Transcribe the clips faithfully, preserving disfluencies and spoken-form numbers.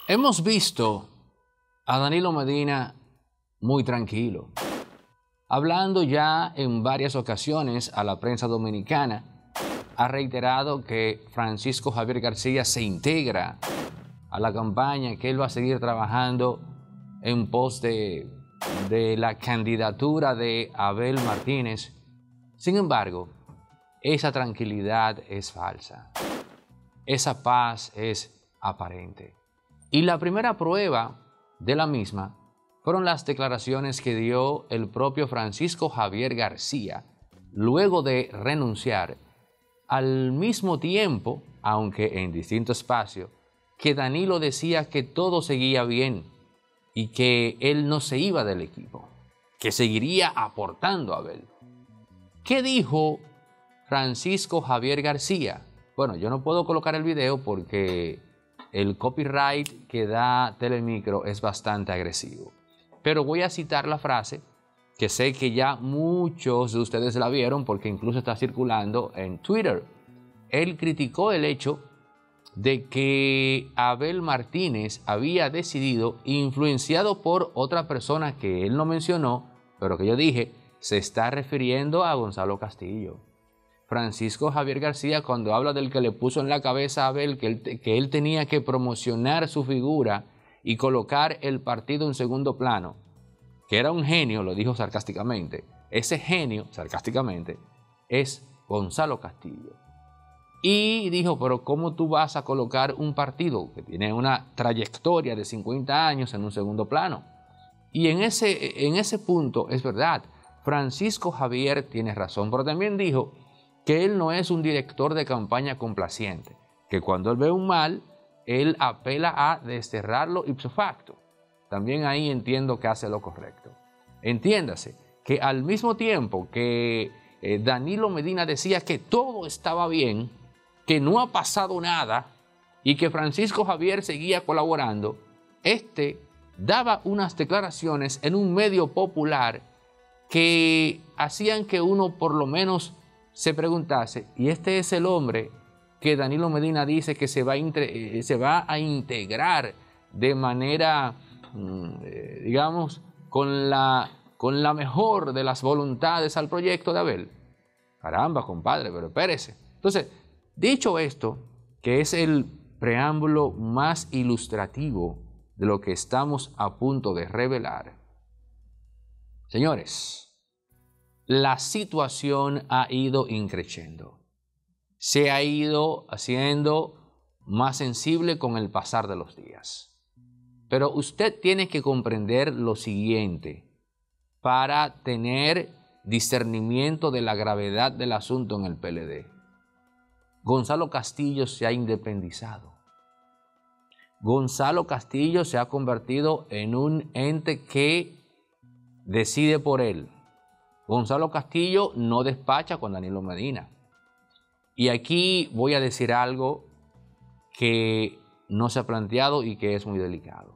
Hemos visto a Danilo Medina muy tranquilo, hablando ya en varias ocasiones a la prensa dominicana. Ha reiterado que Francisco Javier García se integra a la campaña, que él va a seguir trabajando en pos de, de la candidatura de Abel Martínez. Sin embargo, esa tranquilidad es falsa, esa paz es aparente. Y la primera prueba de la misma fueron las declaraciones que dio el propio Francisco Javier García luego de renunciar, al mismo tiempo, aunque en distinto espacio, que Danilo decía que todo seguía bien y que él no se iba del equipo, que seguiría aportando a Abel. ¿Qué dijo Francisco Javier García? Bueno, yo no puedo colocar el video porque el copyright que da Telemicro es bastante agresivo. Pero voy a citar la frase, que sé que ya muchos de ustedes la vieron porque incluso está circulando en Twitter. Él criticó el hecho de que Abel Martínez había decidido, influenciado por otra persona que él no mencionó, pero que yo dije, se está refiriendo a Gonzalo Castillo. Francisco Javier García, cuando habla del que le puso en la cabeza a Abel que él, que él tenía que promocionar su figura y colocar el partido en segundo plano, que era un genio, lo dijo sarcásticamente. Ese genio, sarcásticamente, es Gonzalo Castillo. Y dijo, pero ¿cómo tú vas a colocar un partido que tiene una trayectoria de cincuenta años en un segundo plano? Y en ese, en ese punto es verdad, Francisco Javier tiene razón, pero también dijo que él no es un director de campaña complaciente, que cuando él ve un mal, él apela a desterrarlo ipso facto. También ahí entiendo que hace lo correcto. Entiéndase que al mismo tiempo que eh, Danilo Medina decía que todo estaba bien, que no ha pasado nada y que Francisco Javier seguía colaborando, este daba unas declaraciones en un medio popular que hacían que uno por lo menos se preguntase, ¿y este es el hombre que Danilo Medina dice que se va a, se va a integrar de manera, eh, digamos, con la, con la mejor de las voluntades al proyecto de Abel? Caramba, compadre, pero espérese. Entonces, dicho esto, que es el preámbulo más ilustrativo de lo que estamos a punto de revelar, señores, la situación ha ido increciendo. Se ha ido haciendo más sensible con el pasar de los días. Pero usted tiene que comprender lo siguiente para tener discernimiento de la gravedad del asunto en el P L D. Gonzalo Castillo se ha independizado. Gonzalo Castillo se ha convertido en un ente que decide por él. Gonzalo Castillo no despacha con Danilo Medina. Y aquí voy a decir algo que no se ha planteado y que es muy delicado.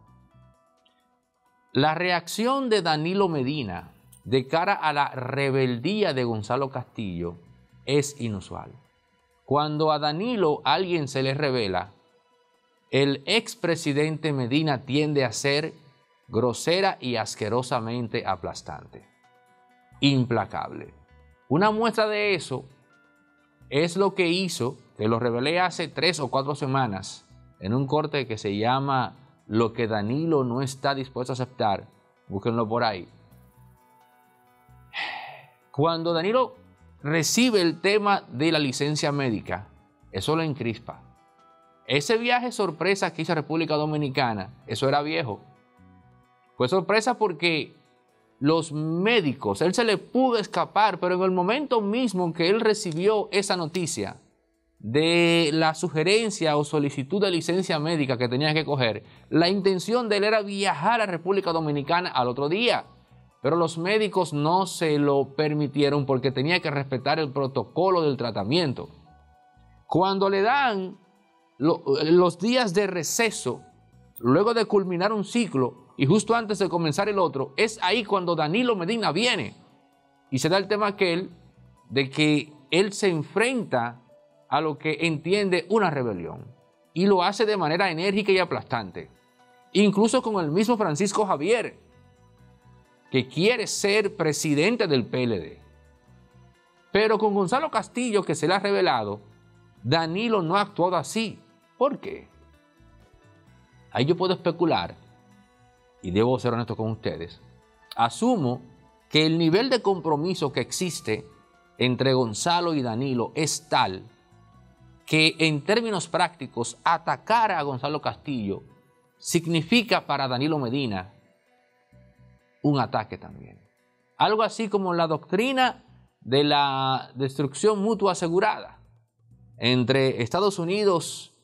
La reacción de Danilo Medina de cara a la rebeldía de Gonzalo Castillo es inusual. Cuando a Danilo alguien se le revela, el expresidente Medina tiende a ser grosera y asquerosamente aplastante, implacable. Una muestra de eso es lo que hizo, que lo revelé hace tres o cuatro semanas, en un corte que se llama Lo que Danilo no está dispuesto a aceptar. Búsquenlo por ahí. Cuando Danilo recibe el tema de la licencia médica, eso lo encrispa. Ese viaje sorpresa que hizo a República Dominicana, eso era viejo. Fue sorpresa porque los médicos, él se le pudo escapar, pero en el momento mismo que él recibió esa noticia de la sugerencia o solicitud de licencia médica que tenía que coger, la intención de él era viajar a República Dominicana al otro día. Pero los médicos no se lo permitieron porque tenía que respetar el protocolo del tratamiento. Cuando le dan lo, los días de receso, luego de culminar un ciclo y justo antes de comenzar el otro, es ahí cuando Danilo Medina viene y se da el tema aquel de que él se enfrenta a lo que entiende una rebelión y lo hace de manera enérgica y aplastante. incluso con el mismo Francisco Javier, que quiere ser presidente del P L D. Pero con Gonzalo Castillo, que se le ha revelado, Danilo no ha actuado así. ¿Por qué? Ahí yo puedo especular, y debo ser honesto con ustedes. Asumo que el nivel de compromiso que existe entre Gonzalo y Danilo es tal que en términos prácticos atacar a Gonzalo Castillo significa para Danilo Medina un ataque también. Algo así como la doctrina de la destrucción mutua asegurada entre Estados Unidos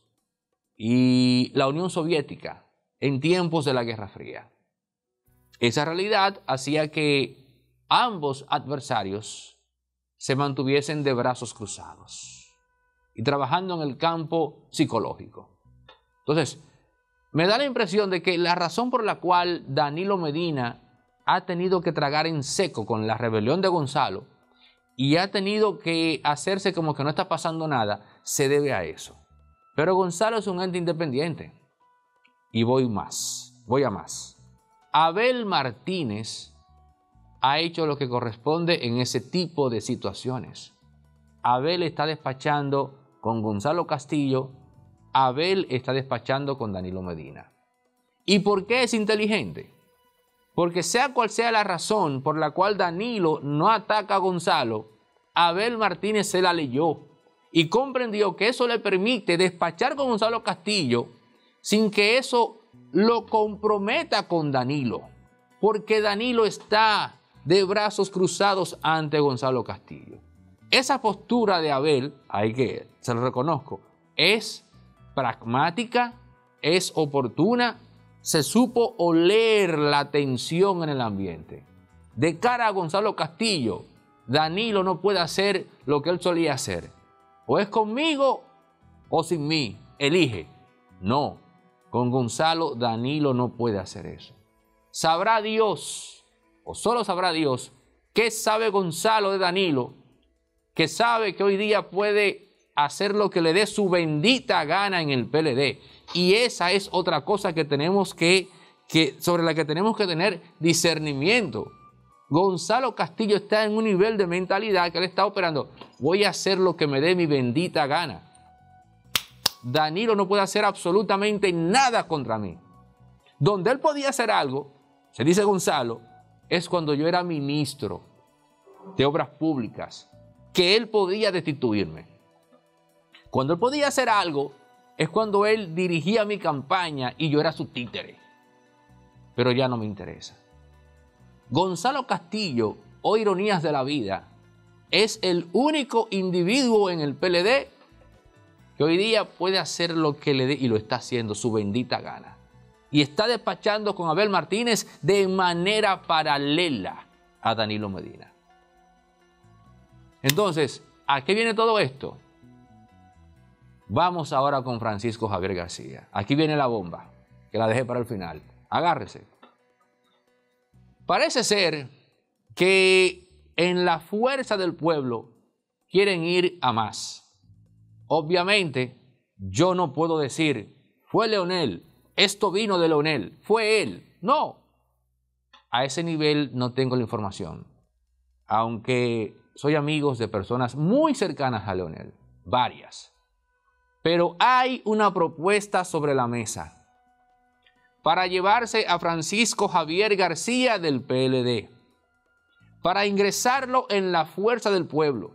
y la Unión Soviética en tiempos de la Guerra Fría. Esa realidad hacía que ambos adversarios se mantuviesen de brazos cruzados y trabajando en el campo psicológico. Entonces, me da la impresión de que la razón por la cual Danilo Medina ha tenido que tragar en seco con la rebelión de Gonzalo y ha tenido que hacerse como que no está pasando nada, se debe a eso. Pero Gonzalo es un ente independiente. Y voy más, voy a más. Abel Martínez ha hecho lo que corresponde en ese tipo de situaciones. Abel está despachando con Gonzalo Castillo, Abel está despachando con Danilo Medina. ¿Y por qué es inteligente? Porque sea cual sea la razón por la cual Danilo no ataca a Gonzalo, Abel Martínez se la leyó y comprendió que eso le permite despachar con Gonzalo Castillo sin que eso lo comprometa con Danilo, porque Danilo está de brazos cruzados ante Gonzalo Castillo. Esa postura de Abel, hay que, se lo reconozco, es pragmática, es oportuna, se supo oler la tensión en el ambiente. De cara a Gonzalo Castillo, Danilo no puede hacer lo que él solía hacer. O es conmigo o sin mí, elige. No, con Gonzalo Danilo no puede hacer eso. Sabrá Dios, o solo sabrá Dios, qué sabe Gonzalo de Danilo, que sabe que hoy día puede hacer lo que le dé su bendita gana en el P L D. Y esa es otra cosa que tenemos que, que, sobre la que tenemos que tener discernimiento. Gonzalo Castillo está en un nivel de mentalidad que él está operando. Voy a hacer lo que me dé mi bendita gana. Danilo no puede hacer absolutamente nada contra mí. Donde él podía hacer algo, se dice Gonzalo, es cuando yo era ministro de Obras Públicas, que él podía destituirme. Cuando él podía hacer algo, es cuando él dirigía mi campaña y yo era su títere. Pero ya no me interesa. Gonzalo Castillo, o ironías de la vida, es el único individuo en el P L D que hoy día puede hacer lo que le dé, y lo está haciendo, su bendita gana. Y está despachando con Abel Martínez de manera paralela a Danilo Medina. Entonces, ¿a qué viene todo esto? Vamos ahora con Francisco Javier García. Aquí viene la bomba, que la dejé para el final. Agárrese. Parece ser que en la fuerza del pueblo quieren ir a más. Obviamente, yo no puedo decir, fue Leonel, esto vino de Leonel, fue él. No, a ese nivel no tengo la información. Aunque soy amigo de personas muy cercanas a Leonel, varias. Pero hay una propuesta sobre la mesa para llevarse a Francisco Javier García del P L D, para ingresarlo en la fuerza del pueblo.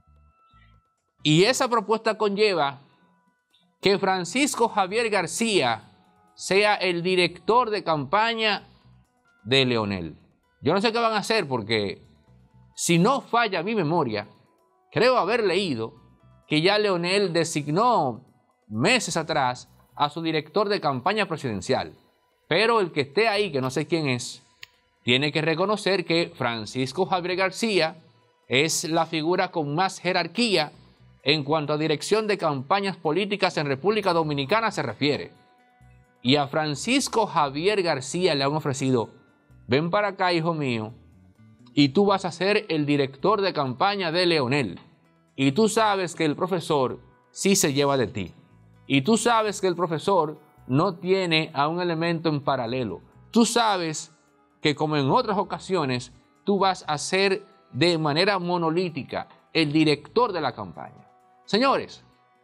Y esa propuesta conlleva que Francisco Javier García sea el director de campaña de Leonel. Yo no sé qué van a hacer porque, si no falla mi memoria, creo haber leído que ya Leonel designó meses atrás a su director de campaña presidencial. Pero el que esté ahí, que no sé quién es, tiene que reconocer que Francisco Javier García es la figura con más jerarquía en cuanto a dirección de campañas políticas en República Dominicana se refiere. Y a Francisco Javier García le han ofrecido, ven para acá, hijo mío, y tú vas a ser el director de campaña de Leonel. Y tú sabes que el profesor sí se lleva de ti. Y tú sabes que el profesor no tiene a un elemento en paralelo. Tú sabes que, como en otras ocasiones, tú vas a ser de manera monolítica el director de la campaña. Señores,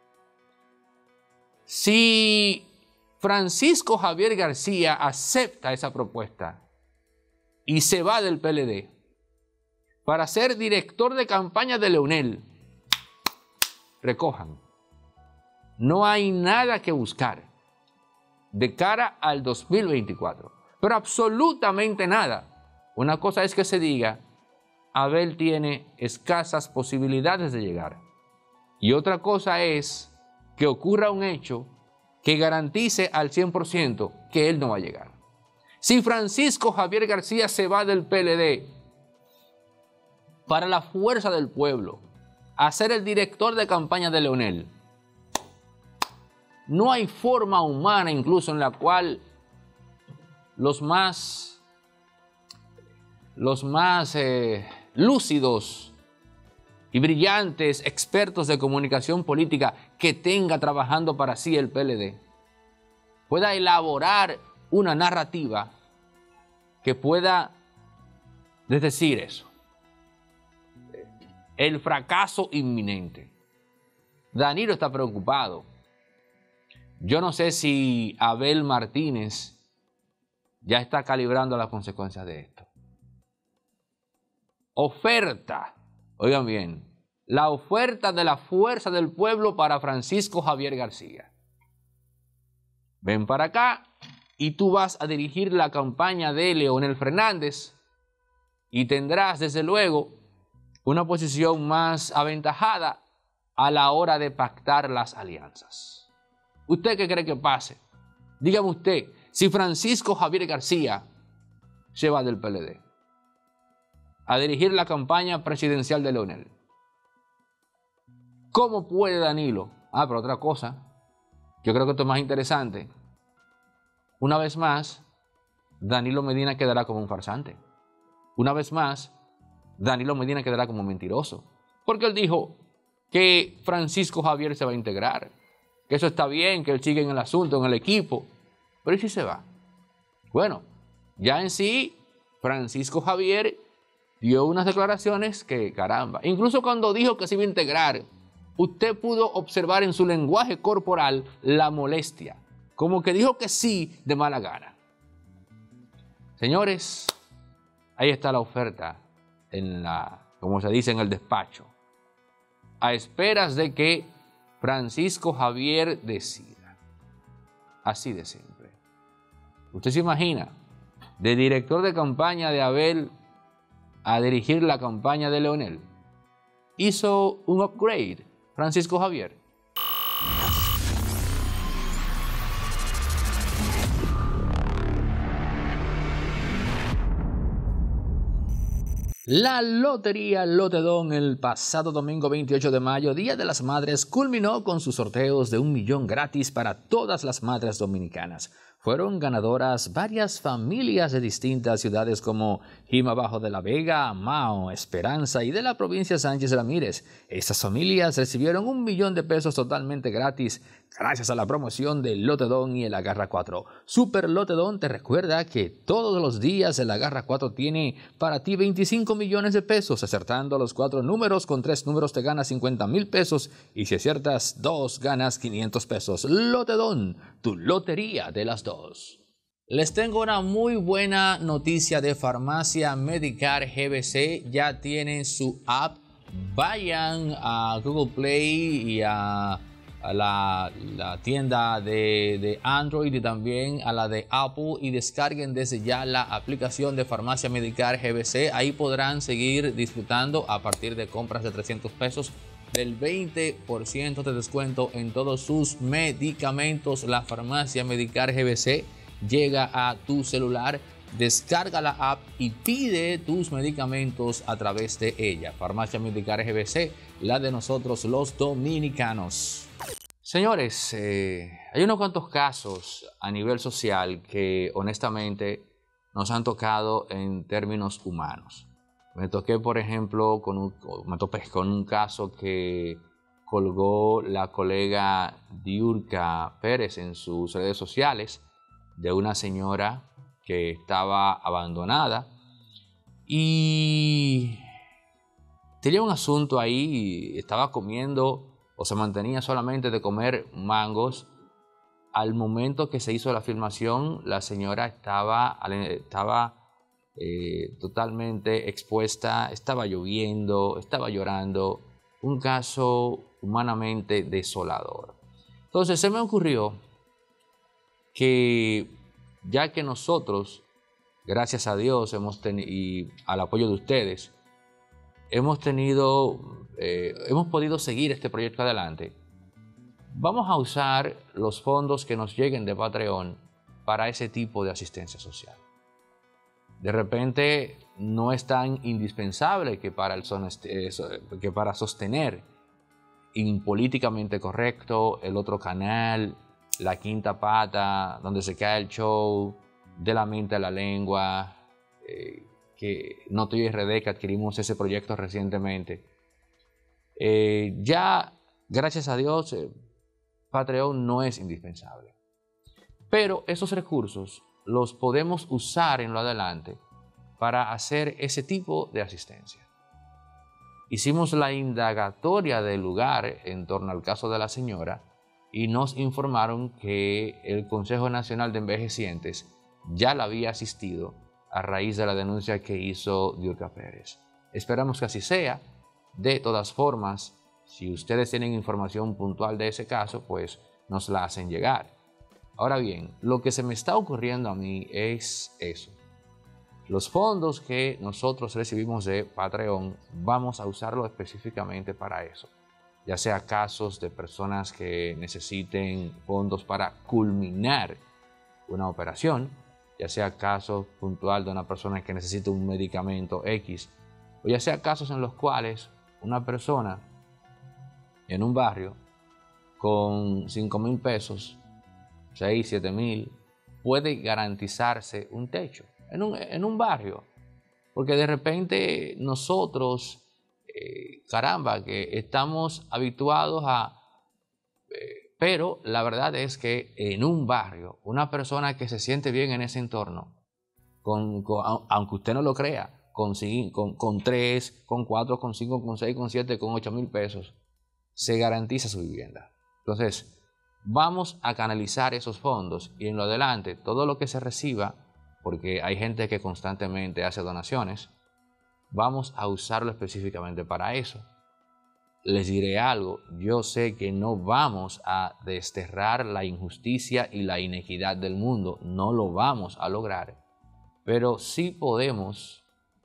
si Francisco Javier García acepta esa propuesta y se va del P L D para ser director de campaña de Leonel, recojan. No hay nada que buscar de cara al dos mil veinticuatro, pero absolutamente nada. Una cosa es que se diga, Abel tiene escasas posibilidades de llegar. Y otra cosa es que ocurra un hecho que garantice al cien por ciento que él no va a llegar. Si Francisco Javier García se va del P L D para la Fuerza del Pueblo a ser el director de campaña de Leonel, no hay forma humana incluso en la cual los más, los más eh, lúcidos y brillantes expertos de comunicación política que tenga trabajando para sí el P L D pueda elaborar una narrativa que pueda desdecir eso. El fracaso inminente. Danilo está preocupado. Yo no sé si Abel Martínez ya está calibrando las consecuencias de esto. Oferta, oigan bien, la oferta de la Fuerza del Pueblo para Francisco Javier García. Ven para acá y tú vas a dirigir la campaña de Leonel Fernández y tendrás, desde luego, una posición más aventajada a la hora de pactar las alianzas. ¿Usted qué cree que pase? Dígame usted, si Francisco Javier García se va del P L D a dirigir la campaña presidencial de Leonel, ¿cómo puede Danilo? Ah, pero otra cosa, yo creo que esto es más interesante. Una vez más, Danilo Medina quedará como un farsante. Una vez más, Danilo Medina quedará como mentiroso. Porque él dijo que Francisco Javier se va a integrar, que eso está bien, que él sigue en el asunto, en el equipo. Pero ¿y si se va? Bueno, ya en sí, Francisco Javier dio unas declaraciones que, caramba, incluso cuando dijo que se iba a integrar, usted pudo observar en su lenguaje corporal la molestia, como que dijo que sí de mala gana. Señores, ahí está la oferta, en la, como se dice en el despacho, a esperas de que Francisco Javier decida. Así de simple. Usted se imagina, de director de campaña de Abel a dirigir la campaña de Leonel. Hizo un upgrade Francisco Javier. La Lotería Lotedón el pasado domingo veintiocho de mayo, Día de las Madres, culminó con sus sorteos de un millón gratis para todas las madres dominicanas. Fueron ganadoras varias familias de distintas ciudades como Jima Bajo de la Vega, Mao, Esperanza y de la provincia Sánchez Ramírez. Estas familias recibieron un millón de pesos totalmente gratis gracias a la promoción de Lotedón y el Agarra cuatro. Super Lotedón te recuerda que todos los días el Agarra cuatro tiene para ti veinticinco millones de pesos. Acertando los cuatro números, con tres números te ganas cincuenta mil pesos y si aciertas dos ganas quinientos pesos. Lotedón, tu lotería de las dos. Les tengo una muy buena noticia de Farmacia Medicare G B C. Ya tienen su app. Vayan a Google Play y a, a la, la tienda de, de Android y también a la de Apple y descarguen desde ya la aplicación de Farmacia Medicare G B C. Ahí podrán seguir disfrutando a partir de compras de trescientos pesos del veinte por ciento de descuento en todos sus medicamentos. La Farmacia Medicare G B C llega a tu celular. Descarga la app y pide tus medicamentos a través de ella. Farmacia Medicare G B C, la de nosotros los dominicanos. Señores, eh, hay unos cuantos casos a nivel social que honestamente nos han tocado en términos humanos. Me toqué, por ejemplo, con un, me topé con un caso que colgó la colega Diurka Pérez en sus redes sociales de una señora que estaba abandonada y tenía un asunto ahí, estaba comiendo o se mantenía solamente de comer mangos. Al momento que se hizo la filmación, la señora estaba, estaba eh, totalmente expuesta, estaba lloviendo, estaba llorando, un caso humanamente desolador. Entonces se me ocurrió que ya que nosotros, gracias a Dios hemos y al apoyo de ustedes, hemos tenido, eh, hemos podido seguir este proyecto adelante, vamos a usar los fondos que nos lleguen de Patreon para ese tipo de asistencia social. De repente no es tan indispensable que para, el son, que para sostener Impolíticamente Correcto, El Otro Canal, La Quinta Pata, Donde Se Cae el Show, De la Mente a la Lengua, eh, que Noto y R D, que adquirimos ese proyecto recientemente. Eh, ya, gracias a Dios, eh, Patreon no es indispensable. Pero esos recursos los podemos usar en lo adelante para hacer ese tipo de asistencia. Hicimos la indagatoria del lugar en torno al caso de la señora y nos informaron que el Consejo Nacional de Envejecientes ya la había asistido a raíz de la denuncia que hizo Diurka Pérez. Esperamos que así sea. De todas formas, si ustedes tienen información puntual de ese caso, pues nos la hacen llegar. Ahora bien, lo que se me está ocurriendo a mí es eso. Los fondos que nosotros recibimos de Patreon, vamos a usarlo específicamente para eso. Ya sea casos de personas que necesiten fondos para culminar una operación, ya sea casos puntual de una persona que necesita un medicamento X, o ya sea casos en los cuales una persona en un barrio con cinco mil pesos, seis, siete mil, puede garantizarse un techo en un, en un barrio. Porque de repente nosotros, eh, caramba, que estamos habituados a... Eh, pero la verdad es que en un barrio, una persona que se siente bien en ese entorno, con, con, aunque usted no lo crea, con, con, con tres, con cuatro, con cinco, con seis, con siete, con ocho mil pesos, se garantiza su vivienda. Entonces, vamos a canalizar esos fondos y en lo adelante, todo lo que se reciba, porque hay gente que constantemente hace donaciones, vamos a usarlo específicamente para eso. Les diré algo, yo sé que no vamos a desterrar la injusticia y la inequidad del mundo, no lo vamos a lograr, pero sí podemos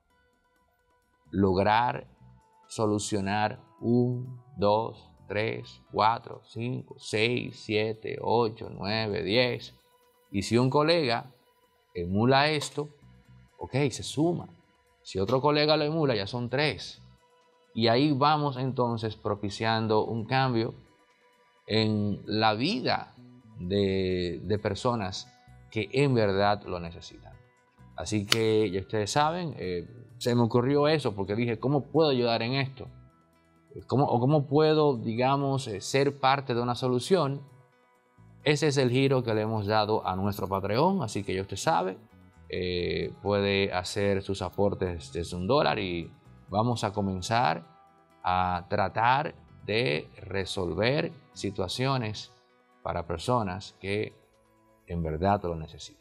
lograr solucionar un, dos, tres, cuatro, cinco, seis, siete, ocho, nueve, diez. Y si un colega emula esto, ok, se suma. Si otro colega lo emula, ya son tres. Y ahí vamos entonces propiciando un cambio en la vida de, de personas que en verdad lo necesitan. Así que ya ustedes saben, eh, se me ocurrió eso porque dije, ¿cómo puedo ayudar en esto? ¿Cómo, o cómo puedo, digamos, eh, ser parte de una solución? Ese es el giro que le hemos dado a nuestro Patreon, así que ya usted sabe, eh, puede hacer sus aportes desde un dólar y vamos a comenzar a tratar de resolver situaciones para personas que en verdad lo necesitan.